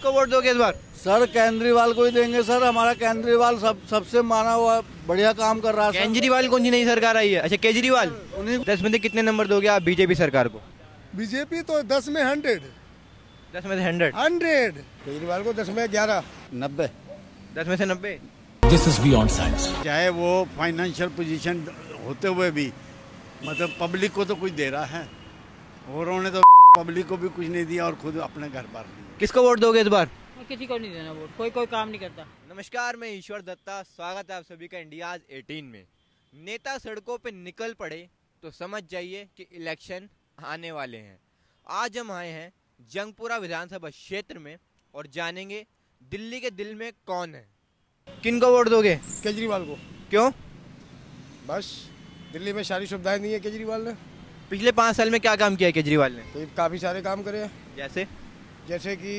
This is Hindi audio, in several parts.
किसको वोट दोगे इस बार? सर केजरीवाल को ही देंगे सर। हमारा केजरीवाल सबसे माना हुआ बढ़िया काम कर रहा है। केजरीवाल कौन सी नई सरकार आई है? अच्छा केजरीवाल। 10 में से कितने नंबर दोगे आप बीजेपी सरकार को? बीजेपी तो 10 में 100। 10 में से 100। केजरीवाल को 10 में 11। 90। 10 में से 90। This is beyond science. चाहे वो फाइनेंशियल पोजीशन होते हुए भी मतलब पब्लिक को तो कुछ दे रहा है, और उन्होंने तो पब्लिक को भी कुछ नहीं दिया और खुद अपने घर पर दिया। किसको वोट दोगे इस बार? किसी को नहीं देना वोट, कोई काम नहीं करता। नमस्कार, मैं ईश्वर दत्ता, स्वागत है आप सभी का इंडियाज 18 में। नेता सड़कों पे निकल पड़े तो समझ जाइए कि इलेक्शन आने वाले हैं। आज हम आए हैं जंगपुरा विधानसभा क्षेत्र में और जानेंगे दिल्ली के दिल में कौन है। किनको वोट दोगे? केजरीवाल को। क्यों? बस दिल्ली में सारी सुविधाएं दी है केजरीवाल ने। पिछले 5 साल में क्या काम किया है केजरीवाल ने? तो काफी सारे काम करे हैं। जैसे कि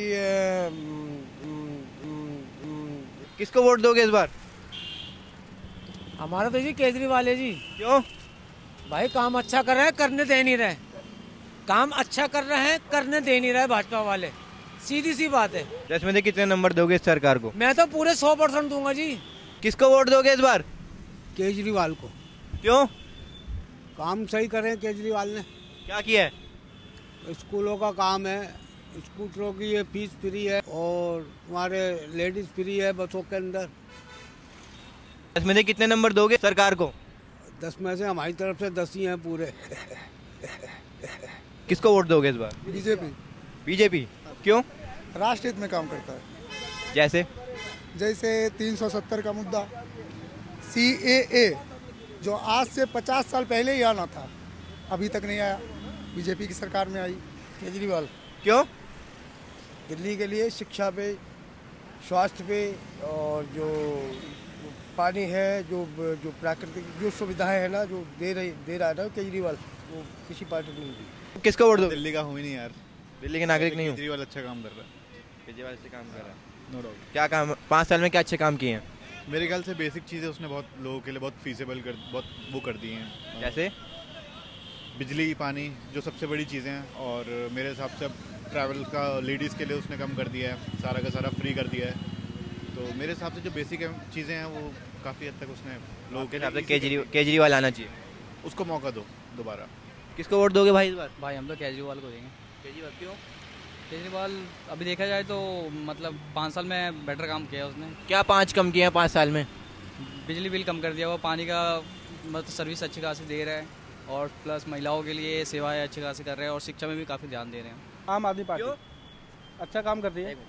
किसको वोट दोगे इस बार? हमारा तो जी केजरीवाल है जी। क्यों? भाई काम अच्छा कर रहे हैं, करने दे नहीं रहे। काम अच्छा कर रहे हैं, करने दे नहीं रहे भाजपा वाले, सीधी सी बात है। 10 में से कितने नंबर दोगे इस सरकार को? मैं तो पूरे 100% दूंगा जी। किसको वोट दोगे इस बार? केजरीवाल को। क्यों? काम सही करे केजरीवाल ने। क्या किया है? स्कूलों का काम है, स्कूटरों की ये फीस फ्री है और हमारे लेडीज फ्री है बसों के अंदर। 10 में से कितने नंबर दोगे सरकार को? 10 में से हमारी तरफ से 10 ही हैं पूरे। किसको वोट दोगे इस बार? बीजेपी। क्यों? राष्ट्र हित में काम करता है। जैसे 370 का मुद्दा, CAA जो आज से 50 साल पहले ही आना था, अभी तक नहीं आया। बीजेपी की सरकार में आई। केजरीवाल। क्यों? दिल्ली के लिए शिक्षा पे, स्वास्थ्य पे और जो पानी है, जो प्राकृतिक जो सुविधाएं है ना, जो दे रहा है ना केजरीवाल, वो किसी पार्टी ने नहीं दी। किसको वोट दो? दिल्ली का हूँ ही नहीं यार, दिल्ली के नागरिक नहीं हूँ। केजरीवाल अच्छा काम कर रहा है। केजरीवाल अच्छे काम कर रहा है, नो डाउट। क्या काम 5 साल में क्या अच्छे काम किए हैं? मेरे ख्याल से बेसिक चीज़ें उसने बहुत लोगों के लिए बहुत फीसेबल बहुत वो कर दी हैं। जैसे बिजली, पानी, जो सबसे बड़ी चीज़ें हैं। और मेरे हिसाब से अब ट्रैवल का लेडीज़ के लिए उसने कम कर दिया है, सारा का सारा फ्री कर दिया है। तो मेरे हिसाब से जो बेसिक चीज़ें हैं वो काफ़ी हद तक उसने लोगों के हिसाब से केजरीवाल आना चाहिए, उसको मौका दो दोबारा। किसको वोट दोगे भाई इस बार? भाई हम तो केजरीवाल को देंगे। केजरीवाल क्यों? केजरीवाल अभी देखा जाए तो मतलब 5 साल में बेटर काम किया उसने। क्या 5 कम किए हैं 5 साल में? बिजली बिल कम कर दिया, वो पानी का मतलब सर्विस अच्छी खासी दे रहे हैं, और प्लस महिलाओं के लिए सेवाएं अच्छी खासी कर रहे हैं, और शिक्षा में भी काफ़ी ध्यान दे रहे हैं। आम आदमी पार्टी अच्छा काम करती है।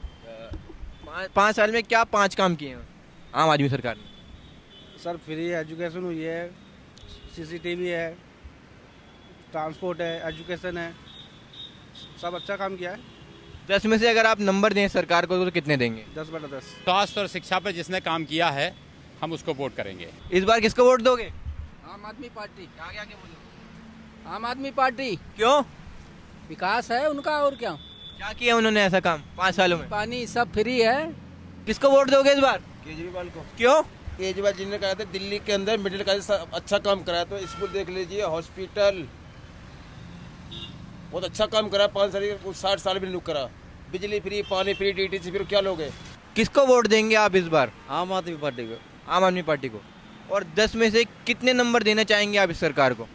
5 साल में क्या 5 काम किए हैं आम आदमी सरकार ने? सर फ्री एजुकेशन हुई है, CCTV है, ट्रांसपोर्ट है, एजुकेशन है, सब अच्छा काम किया है। 10 में से अगर आप नंबर दें सरकार को तो कितने देंगे? 10/10। स्वास्थ्य और शिक्षा पे जिसने काम किया है हम उसको वोट करेंगे। इस बार किसको वोट दोगे? आम आदमी पार्टी। आगे बोलो। आम आदमी पार्टी। क्यों? विकास है उनका, और क्या किया उन्होंने ऐसा काम 5 सालों में? पानी सब फ्री है। किसको वोट दोगे इस बार? केजरीवाल को। क्यों? केजरीवाल जी ने कहा था दिल्ली के अंदर मिडिल क्लास अच्छा काम कराया, तो स्कूल देख लीजिए, हॉस्पिटल, बहुत अच्छा काम करा। 5 साल 60 साल भी नहीं करा। बिजली फ्री, पानी फ्री, DTC फ्री, क्या लोगे? किसको वोट देंगे आप इस बार? आम आदमी पार्टी को। आम आदमी पार्टी को। और 10 में से कितने नंबर देना चाहेंगे आप इस सरकार को?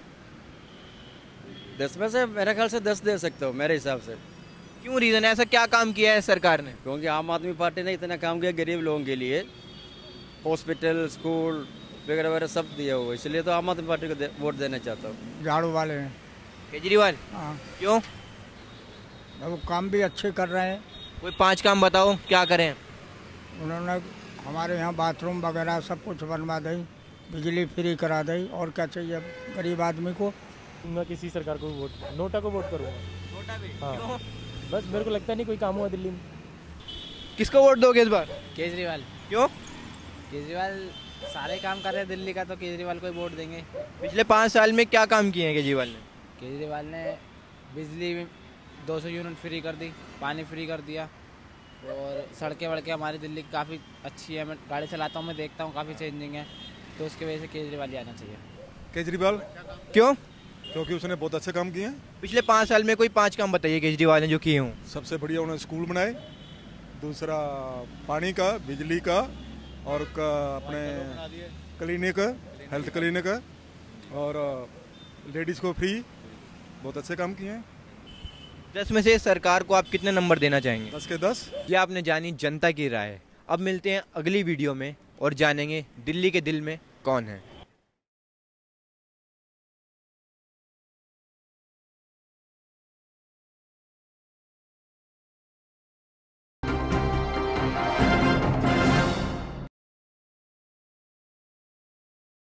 10 में से मेरे ख्याल से 10 दे सकते हो मेरे हिसाब से। क्यों? रीजन ऐसा क्या काम किया है सरकार ने? क्योंकि आम आदमी पार्टी ने इतना काम किया गरीब लोगों के लिए, हॉस्पिटल, स्कूल वगैरह वगैरह सब दिया हुआ, इसलिए तो आम आदमी पार्टी को वोट देना चाहता हूँ। झाड़ू वाले हैं। केजरीवाल? हाँ। क्यों? वो काम भी अच्छे कर रहे हैं। कोई 5 काम बताओ क्या करें। उन्होंने हमारे यहाँ बाथरूम वगैरह सब कुछ बनवा दी, बिजली फ्री करा दी, और क्या चाहिए गरीब आदमी को। मैं किसी सरकार को वोट, नोटा को वोट करूँगा। नोटा भी? हाँ। क्यों? बस मेरे को लगता नहीं कोई काम हुआ दिल्ली में। किसको वोट दोगे इस बार? केजरीवाल। क्यों? केजरीवाल सारे काम कर रहे हैं दिल्ली का, तो केजरीवाल को ही वोट देंगे। पिछले 5 साल में क्या काम किए हैं केजरीवाल ने? केजरीवाल ने बिजली 200 यूनिट फ्री कर दी, पानी फ्री कर दिया, और सड़कें वड़कें हमारी दिल्ली की काफ़ी अच्छी है। मैं गाड़ी चलाता हूँ, मैं देखता हूँ काफ़ी चेंजिंग है, तो उसकी वजह से केजरीवाल ही आना चाहिए। केजरीवाल। क्यों? क्योंकि उसने बहुत अच्छे काम किए हैं। पिछले 5 साल में कोई 5 काम बताइए केजरीवाल ने जो किए हों। सबसे बढ़िया उन्होंने स्कूल बनाए, दूसरा पानी का, बिजली का और अपने क्लिनिक, हेल्थ क्लिनिक और लेडीज़ को फ्री, बहुत अच्छे काम किए हैं। 10 में से सरकार को आप कितने नंबर देना चाहेंगे? 10 के 10। ये आपने जानी जनता की राय। अब मिलते हैं अगली वीडियो में और जानेंगे दिल्ली के दिल में कौन है।